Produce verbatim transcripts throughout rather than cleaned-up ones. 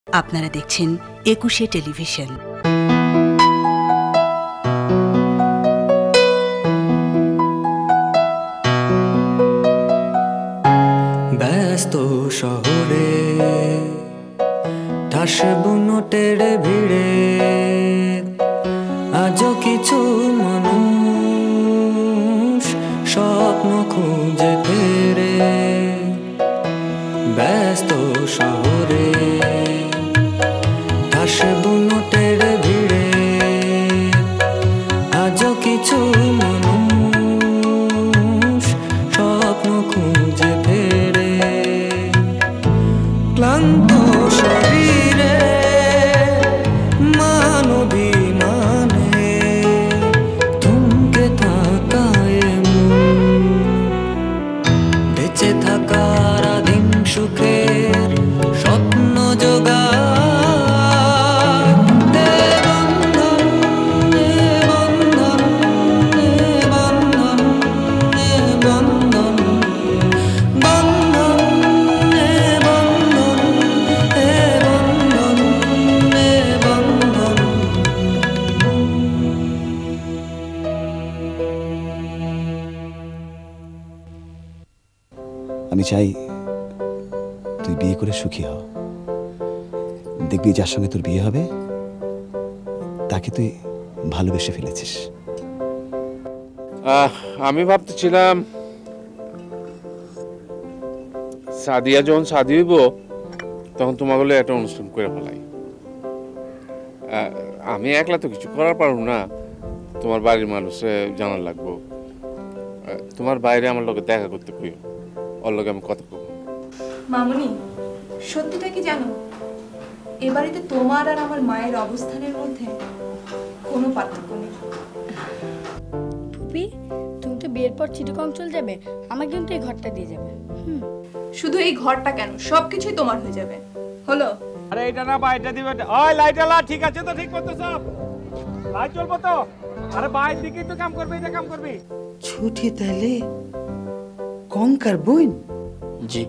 আপনারা দেখছেন একুশে টেলিভিশন। ব্যস্ত শহরে ঠাস বুনোটের ভিড়ে আজও কিছু মানুষ স্বপ্ন খুঁজে ফেরে। ব্যস্ত শহরে ঠাস বুনোটের ভিড়ে আজও কিছু মানুষ স্বপ্ন খুঁজে ফেরে। ক্লান্ত শরীরে মানবিমানে থমকে থাকায় মন বেঁচে থাকার আদিম সুখের স্বপ্ন জোগায়। আমি চাই তুই বিয়ে করে সুখী হ। দেখবি যার সঙ্গে তোর বিয়ে হবে তাকে তুই ভালোবেসে ফেলেছিস। আমি ভাবতেছিলাম সাদিয়া যখন শাদি হইব তখন তোমার বলে একটা অনুষ্ঠান করে ফেলাই। আমি একলা তো কিছু করার পারব না, তোমার বাড়ির মানুষে জানার লাগবো। তোমার বাইরে আমার লোকে দেখা করতে কইও, ওর লোকে আমি কথা কব। মামুনি, সত্যিটা কি জানো, এ বাড়িতে তোমার আর আমার মায়ের অবস্থানের মধ্যে কোনো পার্থক্য নেই। ফুপি, তুমি তো বিয়ের পর চিটাগং চলে যাবে, আমাকে কিন্তু এই ঘরটা দিয়ে যাবে। হুম, শুধু এই ঘরটা কেন, সবকিছুই তোমার হয়ে যাবে। হলো? আরে এটা না বা এটা দিবে। ওই লাইট আলা ঠিক আছে তো? ঠিক মতো সব লাইট জ্বলবো তো? আরে বাইর দিকে তো কাম করবি, এটা কাম করবি। ছুটি তাহলে কঙ্কার বোন? জি।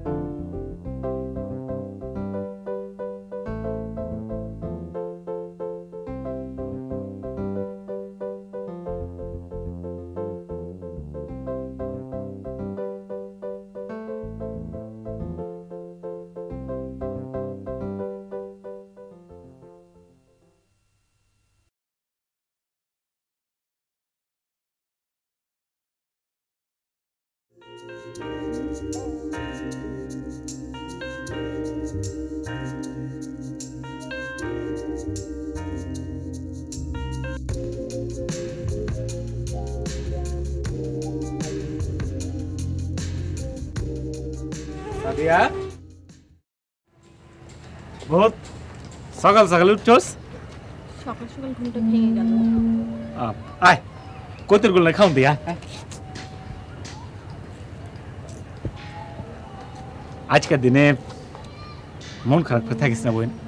সাদিয়া, বহুত সকাল সকাল উঠছস? সকাল সকাল ঘুমটা ভেঙে গেল। আয় কতর গুলো খাও দিয়া। আজকের দিনে মন খারাপ করে থাকিস না বোন।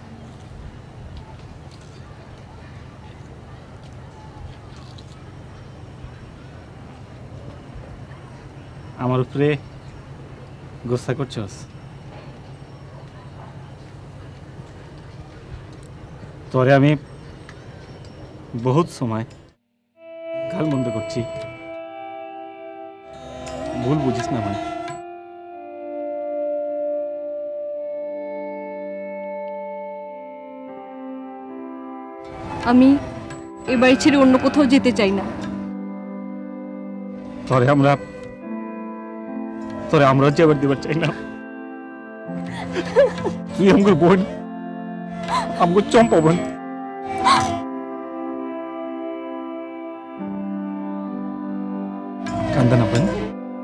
আমার উপরে গোসা করছস? তোরে আমি বহুত সময় গাল মন্দ করছি, ভুল বুঝিস না ভাই। আমি এ বাড়ি ছেড়ে অন্য কোথাও যেতে চাই না। তোরে আমরা তোরে আমরা যাবার দিবার চাই না। তুই আমার বোন, আমার চম্পা বোন। কান্দা না বোন।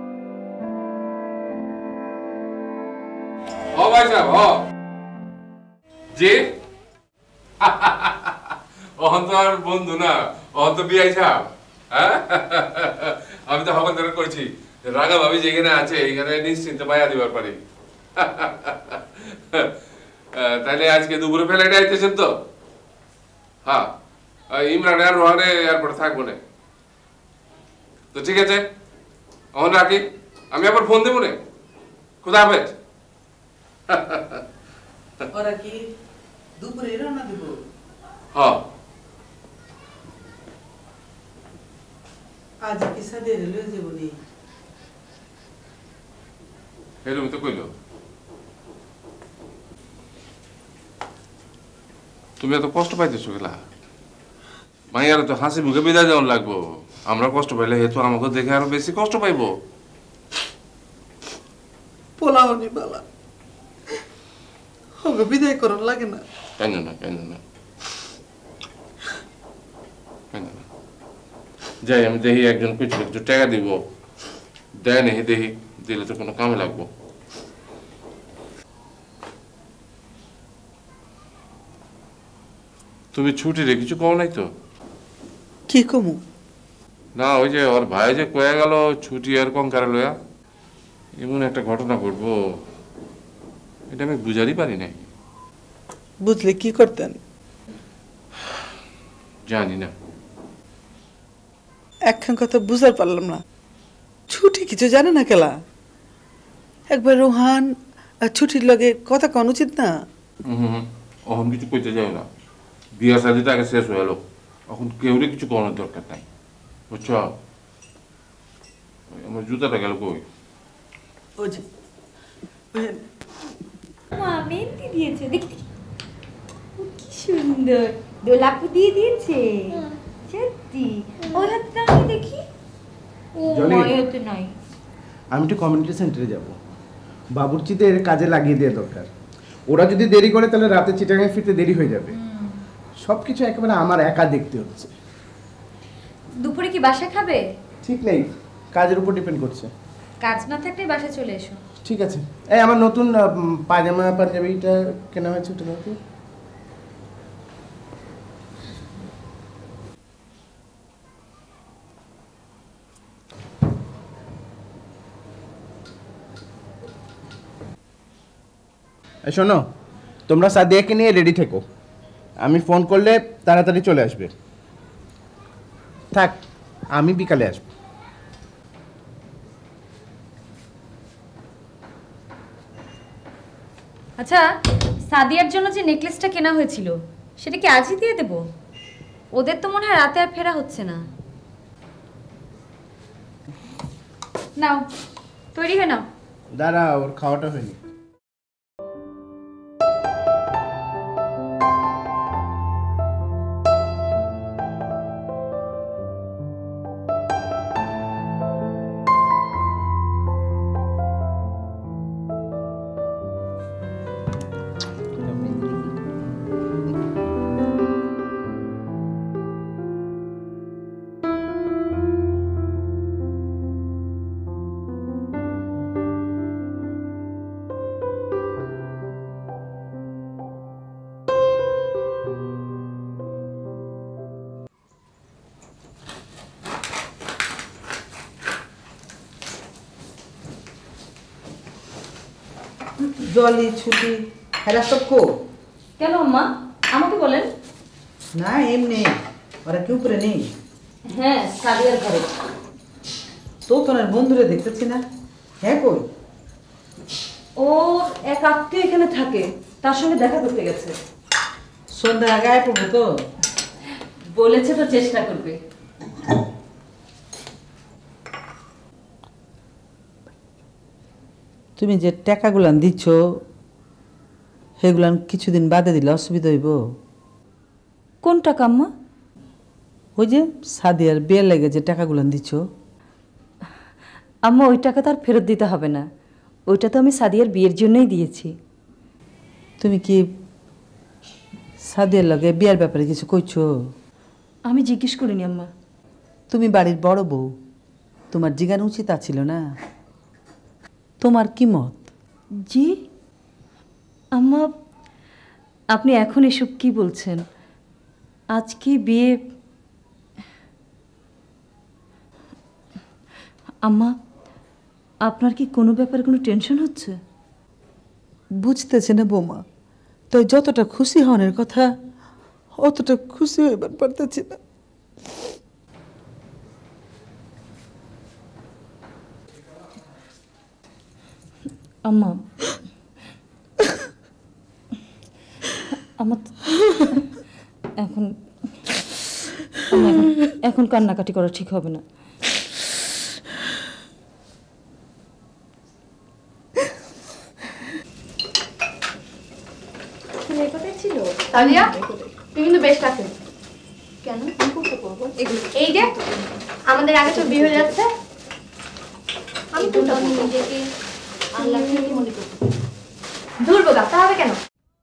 ও ভাই সাহেব, ও জি। ওহন তো আর বন্ধু না, ওহন তো বিআই সাহেব। আমি তো হকন ধরে করছি রাগা ভাবি যেখানে আছে এখানে নিশ্চিন্ত পাইয়া দিবার পারি। তাহলে আজকে দুপুরে ফ্লাইটে আইতেছেন তো? হ্যাঁ, ইমরান আর রোহানে এয়ারপোর্টে থাকবো না তো। ঠিক আছে, এখন রাখি, আমি আবার ফোন দেবো না। খুদা হাফেজ। ওরা কি দুপুরে রওনা দিব? হ্যাঁ আজ কি সাদের লয়ে যাব নি? এরকম তো কইলো। তুমি এত কষ্ট পাইতেছো গেলা? মাইয়ার তো হাসি মুখে বিদায় দেওয়ান লাগবো। আমরা কষ্ট পাইলে হেতু আমাকে দেখে আরো বেশি কষ্ট পাইবো। পোলাওনি বালা হবে বিদায় করার লাগে না? কেন না কেন না কেন না যাই আমি দেখি একজন কিছু একটু টাকা দিব, দেয় নেই দেখি, দিলে তো কোনো কামে লাগবো। তুমি ছুটি রে কিছু কও নাই তো? কি কমু? না ওই যে ওর ভাই যে কয়ে গেল ছুটি আর কঙ্কারে লয়া, এমন একটা ঘটনা ঘটবো এটা আমি বুঝারই পারি নাই। বুঝলে কি করতেন? জানি না। একখান কথা বুঝার পারলাম না, ছুটি কিছু জানে না কেলা? একবার রোহান আর ছুটির লগে কথা কন উচিত না? হম অহন কিছু কইতে যাই না, বিয়া শাদিটা আগে শেষ হয়ে গেল, এখন কেউরে কিছু করানোর দরকার নাই, বুঝছ? আমার জুতাটা গেল কই? ওই যে মা মেহেন্দি দিয়েছে, দেখি কি সুন্দর দোলাপু দিয়ে দিয়েছে। সত্যি ওই হাতটা আমি দেখি। ও মায়া তো নাই। আমি একটু কমিউনিটি সেন্টারে যাব, বাবুর্চিদের কাজে লাগিয়ে দেওয়া দরকার। ওরা যদি দেরি করে তাহলে রাতে চিটাগাঙে ফিরতে দেরি হয়ে যাবে। সব কিছু একেবারে আমার একা দেখতে হচ্ছে। দুপুরে কি বাসা খাবে? ঠিক নেই, কাজের উপর ডিপেন্ড করছে। কাজ না থাকলে বাসা চলে এসো। ঠিক আছে। এই আমার নতুন পায়জামা পাঞ্জাবিটা কেনা হয়েছে, ওটা নাকি? শোনো, তোমরা সাদিয়াকে নিয়ে রেডি থেকো, আমি ফোন করলে তাড়াতাড়ি চলে আসবে। থাক, আমি বিকালে আসবো। আচ্ছা, সাদিয়ার জন্য যে নেকলেসটা কেনা হয়েছিল সেটা কি আজই দিয়ে দেব? ওদের তো মনে হয় রাতে আর ফেরা হচ্ছে না। নাও, তৈরি হয়ে নাও। দাঁড়া, ওর খাওয়াটা হয়নি। জলি ছুটি হেরা সব কো? কেন আম্মা, আমাকে বলেন। না এমনি, ওরা কি উপরে নেই? হ্যাঁ, সাদিয়ার ঘরে। তো তোমার বন্ধুরে দেখতেছি না, হ্যাঁ কই? ও এক আত্মীয় এখানে থাকে, তার সঙ্গে দেখা করতে গেছে। সন্ধ্যা আগে আয় পড়বো তো? বলেছে তো চেষ্টা করবে। তুমি যে টাকাগুলান দিচ্ছ সেগুলান কিছুদিন বাদে দিলে অসুবিধা হইব? কোন টাকা আম্মা? ওই যে সাদিয়ার বিয়ের লেগে যে টাকাগুলান দিচ্ছ। আম্মা ওই টাকা তার ফেরত দিতে হবে না, ওইটা তো আমি সাদিয়ার বিয়ের জন্যই দিয়েছি। তুমি কি সাদিয়ার লগে বিয়ের ব্যাপারে কিছু কইছো? আমি জিজ্ঞেস করিনি আম্মা। তুমি বাড়ির বড় বউ, তোমার জিজ্ঞানো উচিত ছিল না? তোমার কি মত? জি আম্মা, আপনি এখন এসব কি বলছেন? আজকে বিয়ে। আম্মা, আপনার কি কোনো ব্যাপারে কোনো টেনশন হচ্ছে? বুঝতেছে না বৌমা, তো যতটা খুশি হওয়ার কথা অতটা খুশি হইবার পারতেছি না। আম্মা, আমার এখন আমার এখন কান্নাকাটি করা ঠিক হবে না। তালিয়া তুই কিন্তু বেশ লাগছে। কেন এই যে আমাদের আগে তো বিয়ে হয়ে যাচ্ছে, আমি তো নিজেকে আল্লাহকে মনে করতে দূর বোকা, তা হবে কেন?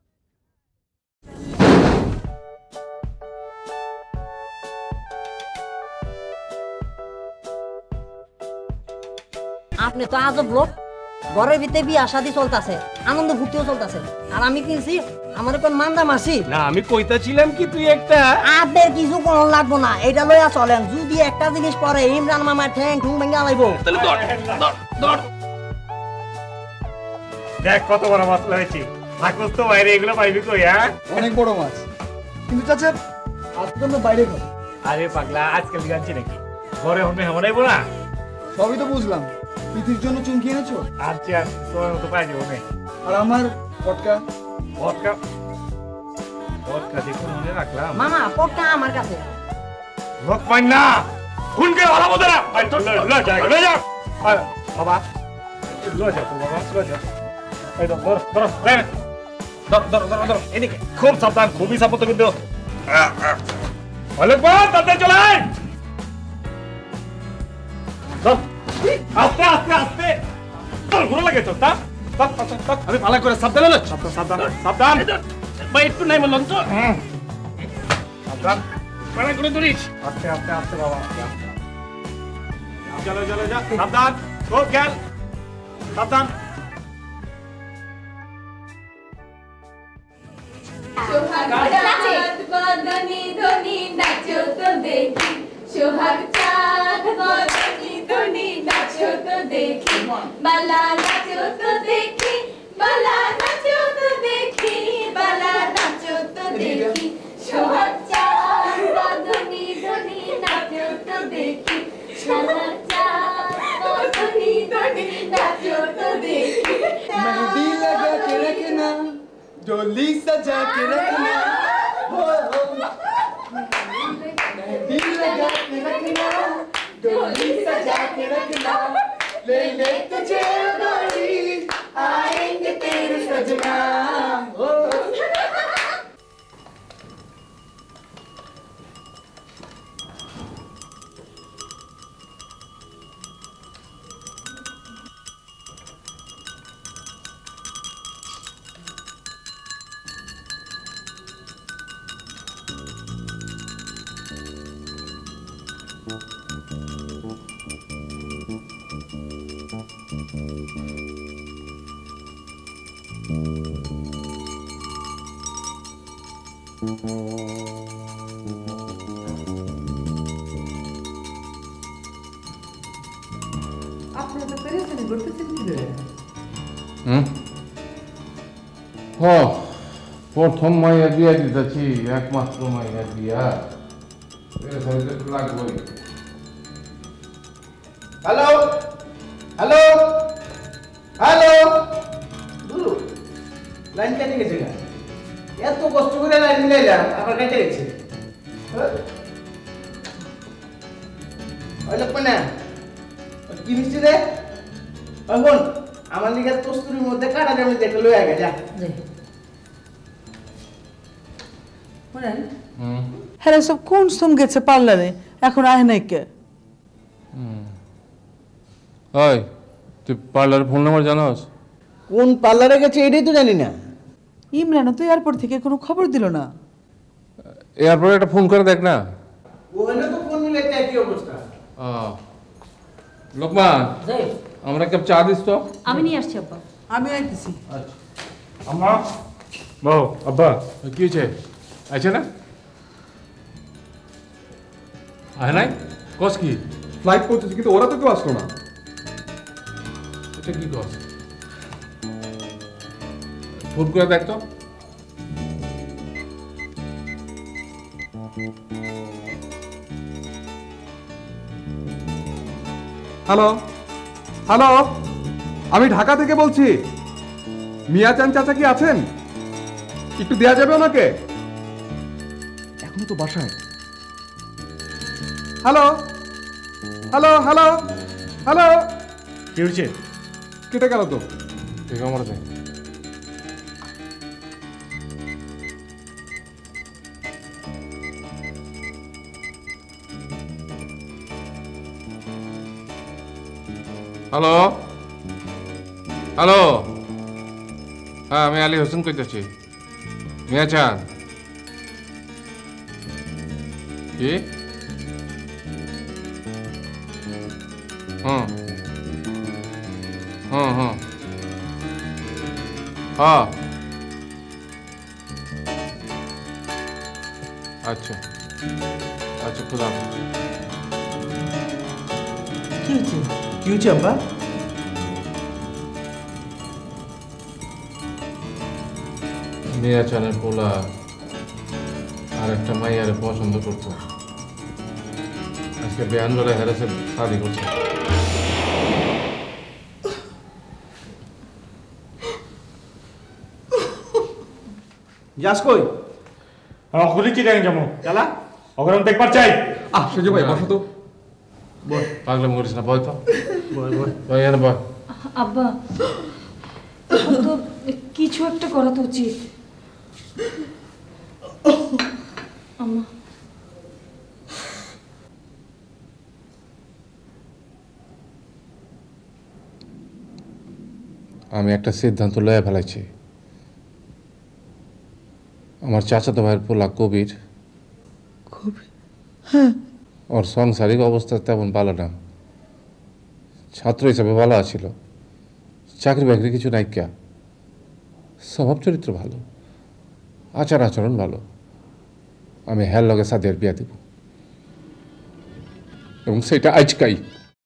আপনি তো আজব লোক, ঘরের ভিতরে বিয়ে শাদী চলতেছে, আনন্দ ফুর্তিও চলতেছে, আর আমি কিনছি আমার কোন মান্দা মাসি না। আমি কইতাছিলাম কি তুই একটা আপনার কিছু কোন লাগবো না, এটা লইয়া চলেন। যদি একটা জিনিস পরে ইমরান মামার ঠ্যাং ঠুং ভেঙে আলাইবো। দেখ কত বড় মাছ হয়েছে, থাকস তো বাইরে, এগুলো পাইবি কই? হ্যাঁ অনেক বড় মাছ, কিন্তু চাচা আজকাল তো বাইরে খাও। আরে পাগলা, আজকাল জানছি নাকি ঘরে হন মেহমান আইবো না? সবই তো বুঝলাম, পিথির জন্য চুমকি এনেছো? আচ্ছা আর তোমার মতো পাই যাবো না। আর আমার পটকা পটকা পটকা দেখুন মনে রাখলাম। মামা পটকা আমার কাছে। লোক পাইন না, খুনকে ভালো মতো না। ল যা ল যা বাবা, ল যা তো বাবা, ল যা। এই ধর ধর ধর ধর ধর ধর ধর এদিকে, খুব সাবধান, খুবই সাবধান কিন্তু। অলেক বাবা তাতে চলাই, আস্তে আস্তে আস্তে, তোর ঘুরে লাগে তো তা। আমি ভালো করে সাবধান হলো, সাবধান সাবধান ভাই, একটু নাই বললাম তো। সাবধান ভালো করে ধরিস, আস্তে আস্তে আস্তে বাবা। চলো চলো যা, সাবধান, ও খেয়াল, সাবধান। সোহাগ চাঁদ বদনি ধনি নাচো তো দেখি, সোহাগ চাঁদ বদনি ধনি নাচো তো দেখি, বালা নাচো তো দেখি, বালা নাচো তো দেখি, বালা নাচো তো দেখি, সোহাগ চাঁদ বদনি ধনি নাচো তো দেখি, সোহাগ চাঁদ বদনি ধনি নাচো তো দেখি। मेहंदी लगा के रखना, डोली सजा के रखना, हो हो मेहंदी लगा के रखना, डोली सजा के रखना, ले ले तुझे डोली, आएंगे तेरे सजना, हो। প্রথম মাইয়া দিয়া দিতেছি, একমাত্র মাইয়া দিয়া লাগবে। হ্যালো হ্যালো হ্যালো, লাইন কেটে গেছে, এত কষ্ট করে লাইন মিলাইলাম, আবার কেটে গেছে। কি মিষ্টি রে, এখন আমার লিগে কস্তুরির মধ্যে কাটা জমি দেখে লয়ে আগে যা। হ্যাঁ সব কোন সুম গেছে পার্লারে, এখন আয় নাই কে? ওই তুই পার্লারের ফোন নাম্বার জানাস? কোন পার্লারে গেছে এটাই তো জানি না। ইমরান তো এয়ারপোর্ট থেকে কোনো খবর দিল না। এয়ারপোর্টে একটা ফোন করে দেখ না। ওখানে তো ফোন মিলাইতে একই অবস্থা। লোকমান, আমরা এক কাপ চা দিস তো। আমি নিয়ে আসছি আব্বা। আমি আইতেছি। আচ্ছা আম্মা, বউ, আব্বা কি হয়েছে? আছে না? আয় নাই কস কি? ফ্লাইট পৌঁছেছে কিন্তু ওরা তো কেউ আসলো না। এটা কি কস? ফোন করে দেখ তো। হ্যালো হ্যালো, আমি ঢাকা থেকে বলছি। মিয়া চান চাচা কি আছেন? একটু দেয়া যাবে ওনাকে? এখনো তো বাসায়। হ্যালো হ্যালো হ্যালো হ্যালো, কি হয়েছে? কেটে গেল তো। ঠিক আছে, হ্যালো হ্যালো, হ্যাঁ আমি আলী হোসেন কইতেছি। মিয়া চান কি? হুম হুম হুম হ্যাঁ আচ্ছা আচ্ছা, খুদা কি হয়েছে? কি হয়েছে আব্বা? মিয়া চানের পোলা আর একটা মাইয়ারে পছন্দ করতো, আজকে বেয়ান বেলা হেরেছে শাদি করছে। যাস কই? আমার খুলি চিটাং যাবো চালা, ওখানে দেখবার চাই। আহ সুজয় ভাই বসো তো। বয়, পাগলাম করিস না, বয় তো বয় বয় বয় এনে বয়। আব্বা তো কিছু একটা করা তো উচিত। আম্মা আমি একটা সিদ্ধান্ত লয়ে ফেলাইছি। আমার চাচাতো ভাইয়ের পোলা কবির, ওর সাংসারিক অবস্থা তেমন ভালো না, ছাত্র হিসাবে ভালো আছিল, চাকরি বাকরি কিছু নাইকা, স্বভাব চরিত্র ভালো, আচার আচরণ ভালো। আমি হ্যার লগে সাদিয়ার বিয়া দিব, এবং সেটা আজকাই।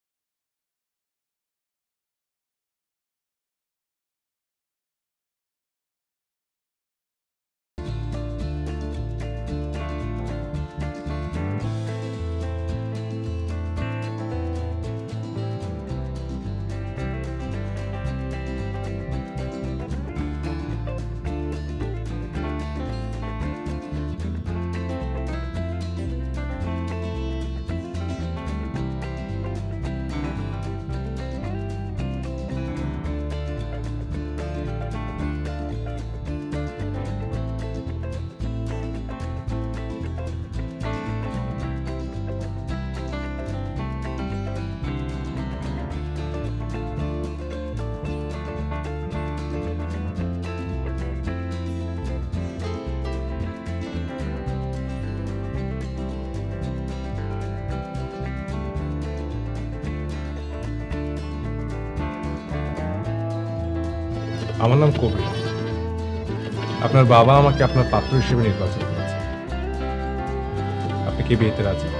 আমার নাম কবির। আপনার বাবা আমাকে আপনার পাত্র হিসেবে নির্বাচন করেছে। আপনি কি বিয়েতে রাজি?